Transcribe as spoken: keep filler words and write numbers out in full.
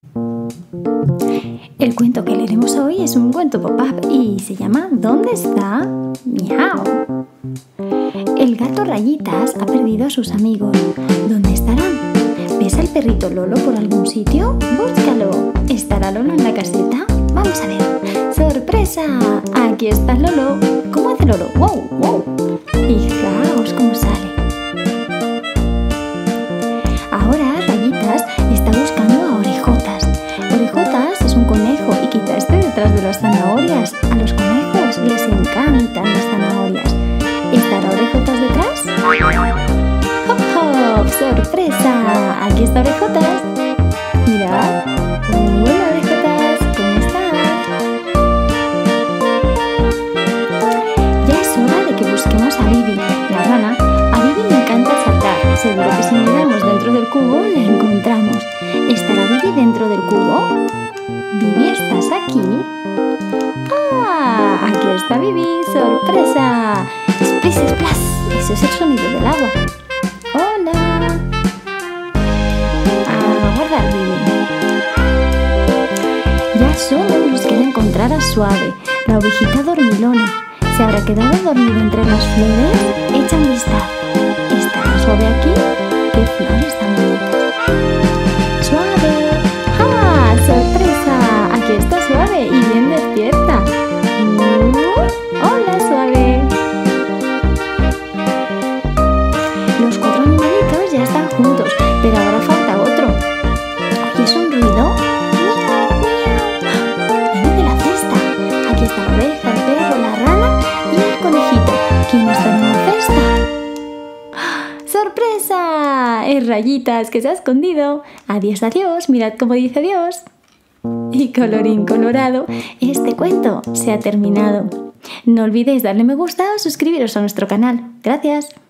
El cuento que leeremos hoy es un cuento pop-up y se llama ¿Dónde está Miau? El gato Rayitas ha perdido a sus amigos. ¿Dónde estarán? ¿Ves al perrito Lolo por algún sitio? ¡Búscalo! ¿Estará Lolo en la caseta? ¡Vamos a ver! ¡Sorpresa! ¡Aquí está Lolo! ¿Cómo hace Lolo? ¡Wow! ¡Wow! Fijaos cómo sale. Ahora Rayitas está buscando a Orejotas. Orejotas es un conejo y quizá esté detrás de las zanahorias. A los conejos les encantan las zanahorias. ¿Estará Orejotas detrás? ¡Hop, hop! ¡Sorpresa! Aquí está Orejotas. Mirad. Hola, Orejotas. ¿Cómo estás? Ya es hora de que busquemos a Bibi, la rana. A Bibi le encanta saltar. Seguro que si miramos dentro del cubo la encontramos. ¿Estará Bibi dentro del cubo? Bibi, ¿estás aquí? ¡Ah! Aquí está Bibi. ¡Sorpresa! ¡Splis, splas! Ese es el sonido del agua. ¡Hola! A guardar, Bibi. Ya solo nos queda encontrar a Suave, la ovejita dormilona. ¿Se habrá quedado dormido entre las flores? Echa un vistazo. ¿Estará Suave aquí? ¡Qué flores tan bonitas! ¡Suave! ¡Ah! ¡Sorpresa! Aquí está Suave y bien despierta. Uh, ¡Hola, Suave! Los cuatro animalitos ya están juntos, pero ahora falta otro. ¿Oyes un ruido? ¡Miau, miau! Viene de la cesta. Aquí está la oveja, el perro, la rana y el conejito. ¿Quién está en la cesta? ¡Sorpresa! Es Rayitas, que se ha escondido. Adiós, adiós. Mirad cómo dice adiós. Y colorín colorado, este cuento se ha terminado. No olvidéis darle me gusta o suscribiros a nuestro canal. Gracias.